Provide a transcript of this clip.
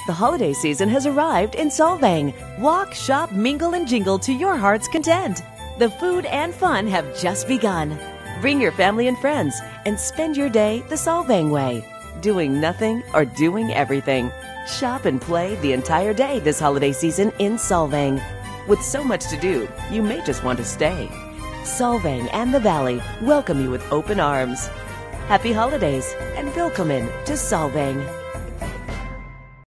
The holiday season has arrived in Solvang. Walk, shop, mingle, and jingle to your heart's content. The food and fun have just begun. Bring your family and friends and spend your day the Solvang way. Doing nothing or doing everything. Shop and play the entire day this holiday season in Solvang. With so much to do, you may just want to stay. Solvang and the Valley welcome you with open arms. Happy holidays and welcome to Solvang.